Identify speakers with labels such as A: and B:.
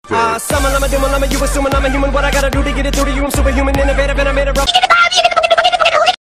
A: Summon, I'm a demon, you assuming I'm a human. What I gotta do to get it through to you? I'm superhuman, innovative, and I made it rough.